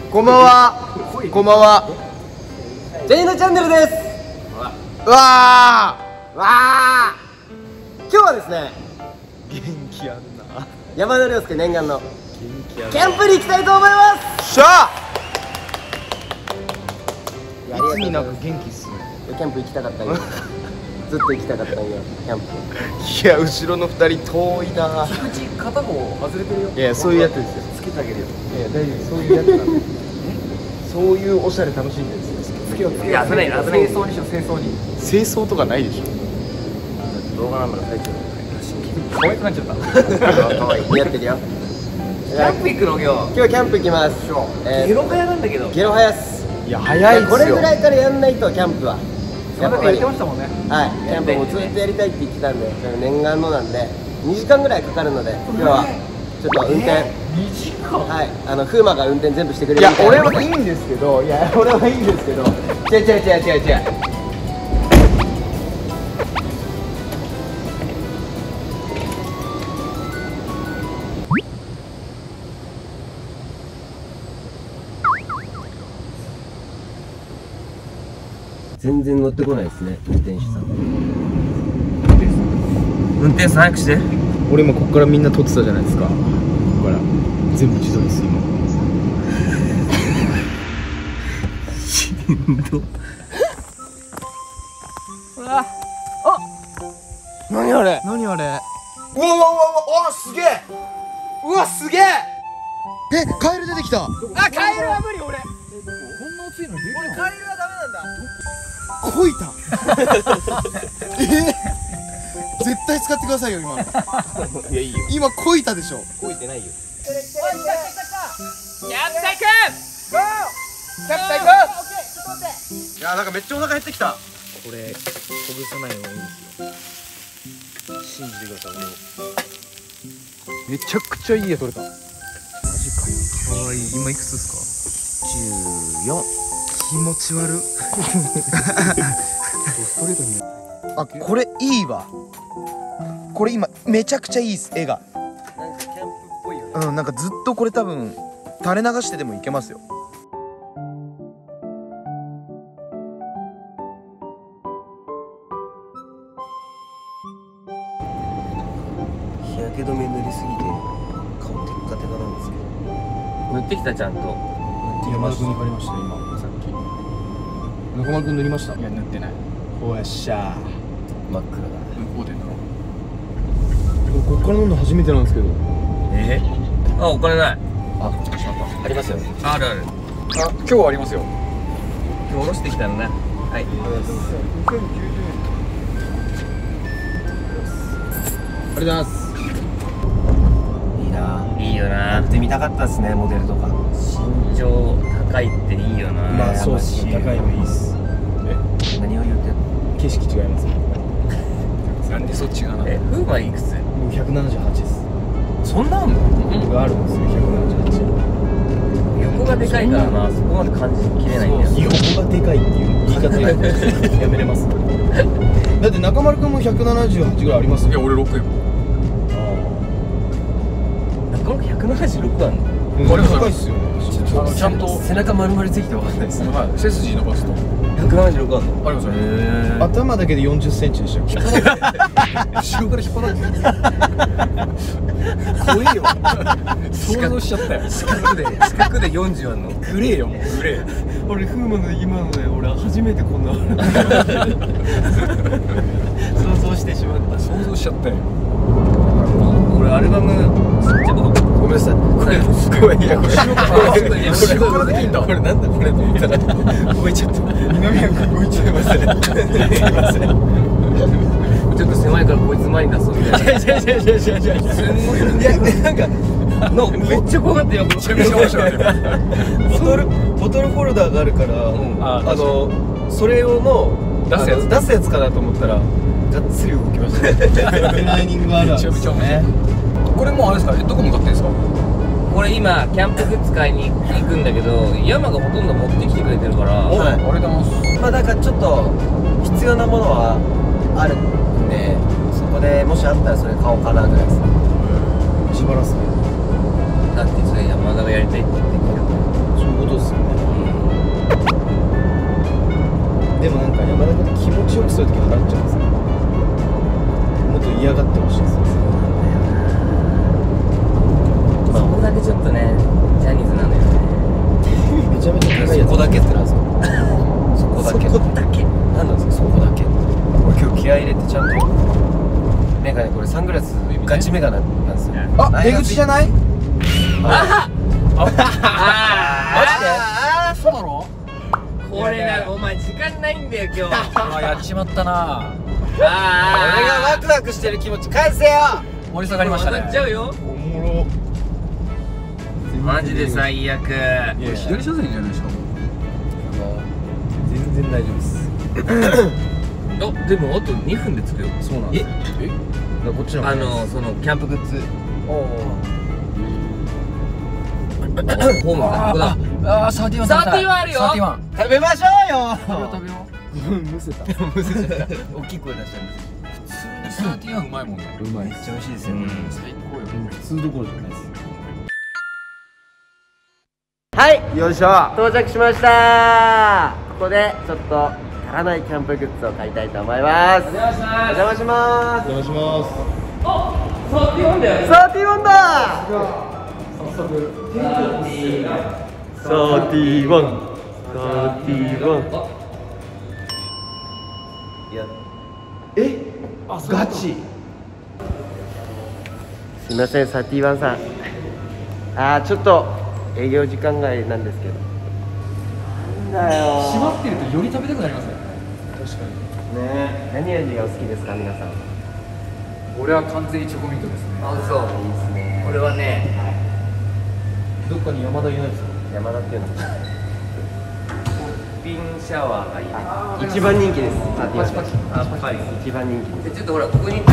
こんばんは。こんばんは。ジェイノチャンネルです。うわーわー。今日はですね、 元気やんな。 山田涼介念願の元気やな。 キャンプに行きたいと思います。 しゃいや、 あ。いつになんか元気っすね。 キャンプ行きたかったんよ。ずっと行きたかったんよ、キャンプ。 いや、後ろの二人遠いな。 口片方外れてるよ。 いや、そういうやつですよ。 つけてあげるよ。 いや、大丈夫。そういうやつなんで。そういうおしゃれ楽しんでるんですよ。 いや、危ないな、危ない。清掃にしよう、清掃に。 清掃とかないでしょ。 動画なんだから最中。 可愛くなっちゃった。 可愛い。似合ってるよ。 キャンプ行くの今今日はキャンプ行きます。 日ゲロ早なんだけど。 ゲロ早っす。 いや、早いっすよ。 これぐらいからやんないとキャンプは。やっぱり。 言ってましたもんね。 はい。キャンプもずっとやりたいって言ってたんで、念願のなんで2時間ぐらいかかるので、今日はちょっと運転。 2時間。 はい。風磨が運転全部してくれる。 いや、俺はいいんですけど、いや、俺はいいんですけど。違う。 全然乗ってこないですね、運転手さん。 運転手さん早くして。 俺今ここからみんな撮ってたじゃないですか。ここから全部自撮りです今。 しんど。うわ。あ。何あれ。 何あれ。 うわすげえ。うわすげえ。 カエル出てきた。 あ、カエルは無理俺。 こんな熱いの出る俺カエルはダメなんだ。 こいた。絶対使ってくださいよ今の。 いやいいよ。 今こいたでしょ。 こいてないよ。 キャンプ大君。 キャンプ大君。 いや、なんかめっちゃお腹減ってきた。 これほぐさない方がいいんですよ。信じてください俺を。 めちゃくちゃいい絵撮れた。マジかよ。 可愛い。今いくつです 14。 気持ち悪。 ストレートに。 あ、これいいわ。これ今めちゃくちゃいいっす、絵が。 なんかキャンプっぽいよね。 うん、なんかずっとこれ多分垂れ流してでもいけますよ。 日焼け止め塗りすぎて顔テッカテカなんですけど。 塗ってきたちゃんと。 山田君に借りました今さっき。中丸君塗りました。いや塗ってない。おっしゃー。 真っ暗だ。 向こうで塗ろう。こっから飲んだ初めてなんですけど。 あ、お金ない。 ありますよ。 あるある。 あ、今日はありますよ。 今日下ろしてきたんだ。はい。 ありがとうございます。 いいな。 いいよな。 やってみたかったですね、モデルとか。 身長高いっていいよな。 まあそうっすね。高いのいいっす。 何を言ってんの。 景色違いますね。なんでそっちがな。 風磨いくつ？ もう178です。 そんなあんの？ があるんですよ。178。 横がでかいからな、そこまで感じきれないんだよ。 横がでかいっていう言い方やめれます。だって中丸君も178ぐらいありますよ。いや俺6よ。 中丸176あんの？ あれ高いっすよね。 ちゃんと背中丸々ついてわかんないですね。 はい、背筋伸ばすと 176あんの？ ありますよね。頭だけで40センチでしたよ。後ろから引っ張られて怖いよ。想像しちゃったよ。 四角で40あんの？ グレーよ、もうグレー。 俺風磨の今ので俺初めてこんな想像してしまった。 想像しちゃったよ。 俺アルバムごめんなさい。これいやこれ後ろからできんだ。これなんだこれと思ったら動いちゃった。二宮君動いちゃいません。すいません。 ちょっと狭いからこいつ前に出そうみたいな。 違う。すごい。いやなんかめっちゃ怖かったよ。めちゃめちゃ面白い。 ボトルフォルダーがあるから、それ用の出すやつかなと思ったらがっつり動きました。ライニングがある。めちゃめちゃ面白い。これもうあれですか？どこ向かってんですか？ これ今キャンプグッズ買いに行くんだけど、山がほとんど持ってきてくれてるから。 はい。 ありがとうございます。 まあだからちょっと必要なものはあるんで、そこでもしあったらそれ買おうかなぐらいですね。 自腹っすね。 だってそれ山田がやりたいって言ってきたから。 そういうことっすガチメガネなんですよ。 あ、出口じゃない？ ああ、そうだろ？ これな、お前時間ないんだよ今日。 あ、やっちまったな。 俺がワクワクしてる気持ち返せよ。 盛り下がりましたね。 当たっちゃうよ。 おもろ。 マジで最悪。 いや、左車線じゃないですか。 全然大丈夫です。 あ、でもあと2分で着くよ。 そうなんですよ。 こっちのそのキャンプグッズ。ホームだ。ここだ。 あ、31 あるよ。 31。 食べましょうよ。 食べよむせた。むせちゃった。大きい声出したんです。 う。31うまいもんね。 うまい。めっちゃ美味しいですよ。 最高よ。 普通どころじゃないです。 はい、よいしょ、到着しました。ここでちょっと足らないキャンプグッズを買いたいと思います。お邪魔します。 お邪魔します。 31だよ。 31だ。31。え、ガチ。すみません、31さん。ちょっと営業時間外なんですけど。なんだよ。 閉まってるとより食べたくなりますね。 確かに。 ね、何味がお好きですか、皆さん。 俺は完全にチョコミントですね。 あ、嘘。 いいですね。 これはね、 どっかに山田いないですか。 山田っていうの。 ポッピンシャワーがいいね。 一番人気です。 パチパチ。 あ、パリ。 一番人気です。 ちょっとほら、ここに。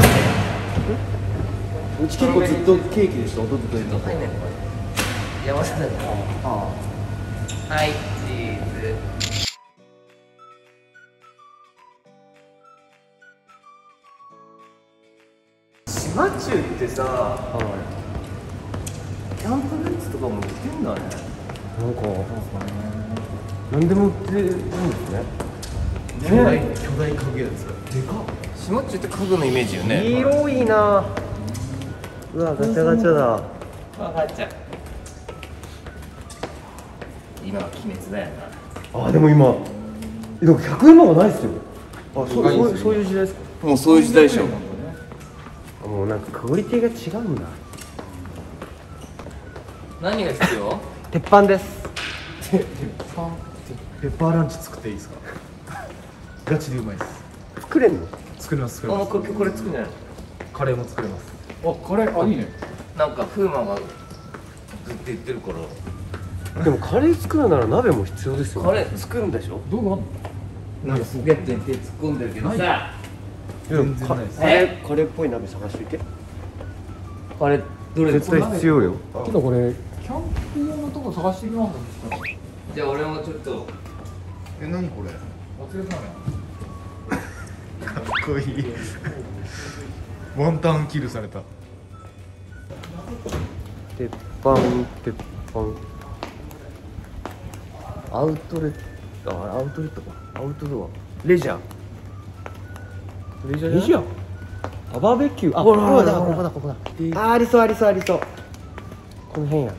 うち結構ずっとケーキでした。弟と言った。 入んないのこれ。山田だよ。はい、チーズ。島中ってさ、キャンプグッズとかも売ってんだね。 なんか、何でも売ってるんですね。 巨大家具屋ですか。でかっ。 島中って家具のイメージよね。 広いな。うわ、ガチャガチャだ。 わかっちゃう。今は鬼滅だよな。 でも今、でも100円のがないですよ。そういう時代ですか。 もうそういう時代でしょ。 もうなんかクオリティが違うんだ。 何が必要？ 鉄板です。 ペッパーランチ作っていいですか。ガチでうまいです。 作れんの？ 作れます。作あ、 れます。 もうこれ作るんじゃない？ カレーも作れます。 あ、カレー、あ、いいね。 なんか風磨がずっと言ってるから。 でもカレー作るなら鍋も必要ですよ。 カレー作るんでしょ？ どうなんかすげえ手突っ込んでるけどさ。 全然ないです。 カレーっぽい鍋探しといて。 カレーどれ絶対必要よ。 ちょっとこれ、キャンプ用のとこ探してきます。 じゃあ俺もちょっと。 何これ。 忘れたね。 かっこいい。ワンタンキルされた。 鉄板。アウトレットか。アウトドア。レジャー。レジャー。バーベキュー。ここだ。ありそう。この辺や。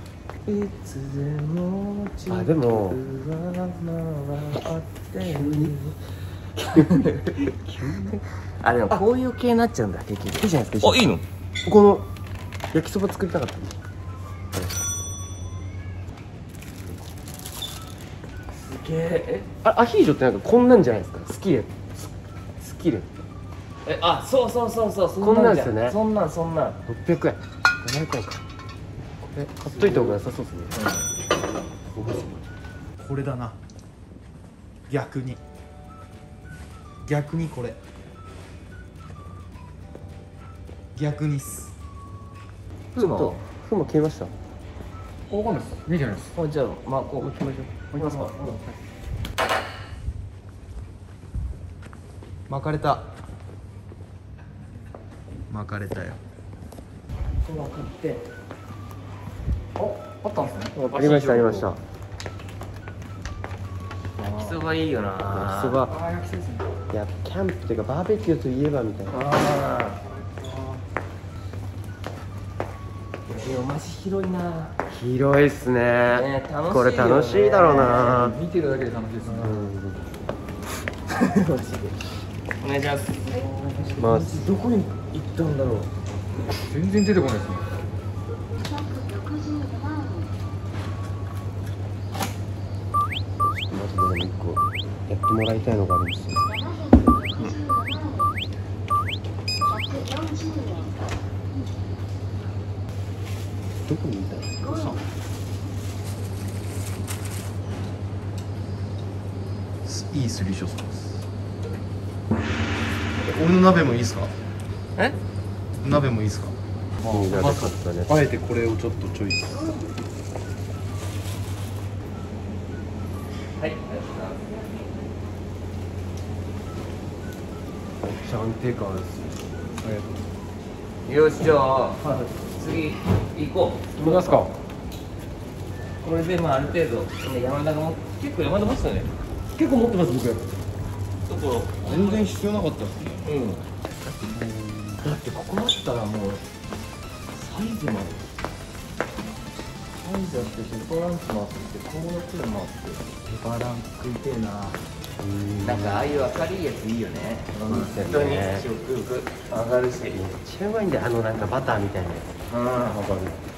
でも。 でもこういう系になっちゃうんだ結局。 いいじゃないですか。 いいの？ この焼きそば作りたかった。 すげえ。 アヒージョってなんかこんなんじゃないですか。スキレ。 そうこんなんですよね。 そんなん。 600円。700円か。これ買っといた方が良さそうですね。 これだな。逆にこれ。逆にっす。 ちょっと風磨消えました。 わかんないです。見えてないです。 じゃあまあこう行きましょう。行きますか。 巻かれたよ。 この買って。 あったんですね。 ありました。 焼きそばいいよな。 焼きそば。 あ、焼きそばですね。 いや、キャンプっていうかバーベキューといえばみたいな。 でもマジ広いな。 広いっすね。 楽しいよね。 これ楽しいだろうな。 見てるだけで楽しいですね。 お願いします。 まずどこに行ったんだろう。 全然出てこないですね。 まずでも一個やってもらいたいのがあるんですよ。どこにいたの？ いいスリーショットです。俺の鍋もいいですか？ え？ 鍋もいいですか？ あえてこれをちょっとチョイス。 はい。 めっちゃ安定感あるっすよ。ありがとう。 よし、じゃあ次行こう。 行きますか。 これでまあある程度山田が結構山田持つよね。 結構持ってます僕。 ところ全然必要なかったですね。 だってここだったらもうサイズまでサイズあってペパランチもあってこうやってもあってペパラン食いてえな。なんかああいう明るいやついいよね。本当に食欲上がるし。 めっちゃうまいんだよ、なんかバターみたいなやつ。 うん。 わかる。